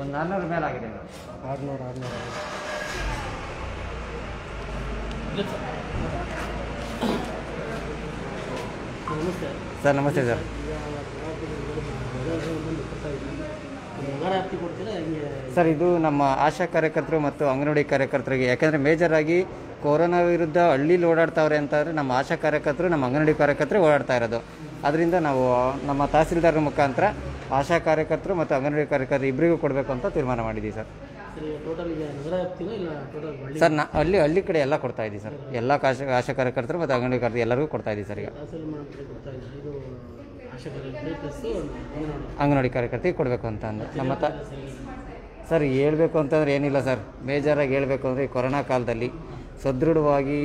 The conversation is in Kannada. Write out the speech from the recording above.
ಒಂದು 400 ಮೇಲೆ ಆಗಿದೆ. 600 ಸರ್ ನಮಸ್ತೆ ಸರ್. ಸರ್ ಇದು ನಮ್ಮ ಆಶಾ ಕಾರ್ಯಕರ್ತರು ಮತ್ತು ಅಂಗನವಾಡಿ ಕಾರ್ಯಕರ್ತರಿಗೆ, ಯಾಕೆಂದರೆ ಮೇಜರಾಗಿ ಕೊರೋನಾ ವಿರುದ್ಧ ಹಳ್ಳಿಲಿ ಓಡಾಡ್ತಾವ್ರೆ ಅಂತಂದರೆ ನಮ್ಮ ಆಶಾ ಕಾರ್ಯಕರ್ತರು, ನಮ್ಮ ಅಂಗನವಾಡಿ ಕಾರ್ಯಕರ್ತರು ಓಡಾಡ್ತಾ ಇರೋದು. ಅದರಿಂದ ನಾವು ನಮ್ಮ ತಹಸೀಲ್ದಾರ್ ಮುಖಾಂತರ ಆಶಾ ಕಾರ್ಯಕರ್ತರು ಮತ್ತು ಅಂಗನವಾಡಿ ಕಾರ್ಯಕರ್ತರು ಇಬ್ಬರಿಗೂ ಕೊಡಬೇಕು ಅಂತ ತೀರ್ಮಾನ ಮಾಡಿದ್ದೀವಿ ಸರ್. ಸರ್ ಹಳ್ಳಿ ಕಡೆ ಎಲ್ಲ ಕೊಡ್ತಾ ಇದ್ದೀವಿ ಸರ್. ಎಲ್ಲ ಆಶಾ ಕಾರ್ಯಕರ್ತರು ಮತ್ತು ಅಂಗನವಾಡಿ ಕಾರ್ಯಕರ್ತರು ಎಲ್ಲರಿಗೂ ಕೊಡ್ತಾ ಇದ್ದೀವಿ ಸರ್. ಈಗ ಅಂಗನವಾಡಿ ಕಾರ್ಯಕರ್ತರಿಗೆ ಕೊಡಬೇಕು ಅಂತ ಅಂದು ನಮ್ಮ ಸರ್ ಹೇಳಬೇಕು ಅಂತಂದರೆ ಏನಿಲ್ಲ ಸರ್. ಮೇಜರಾಗಿ ಹೇಳಬೇಕು ಅಂದರೆ ಕೊರೋನಾ ಕಾಲದಲ್ಲಿ ಸದೃಢವಾಗಿ